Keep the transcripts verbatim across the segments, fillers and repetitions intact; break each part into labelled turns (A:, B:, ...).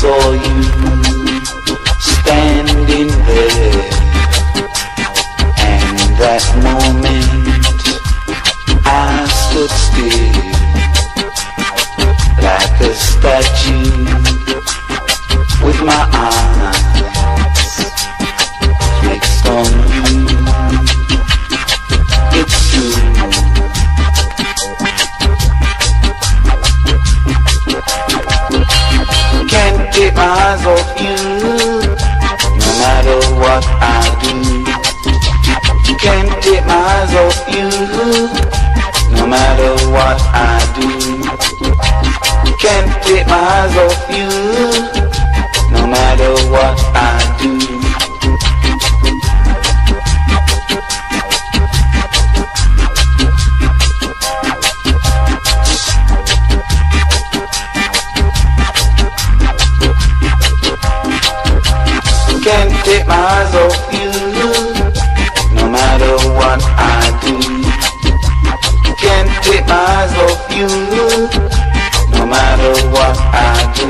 A: saw you standing there, and that moment I stood still like a statue with my eyes fixed on you. It's true. Can't get my eyes off you, no matter what I do. Can't get my eyes off you, no matter what I do. Can't get my eyes off you, no matter what I do. Can't take my eyes off you, no matter what I do. Can't take my eyes off you, no matter what I do.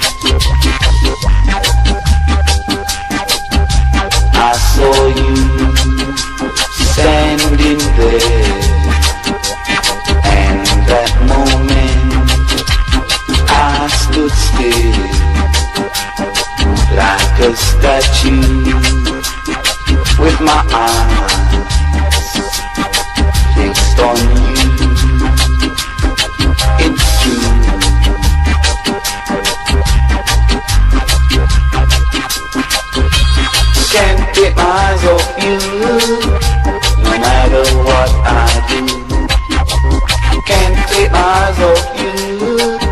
A: I saw you standing there, and that moment I stood still like a statue with my eyes fixed on you. It's true. Can't get my eyes off you, no matter what I do. Can't take my eyes off you,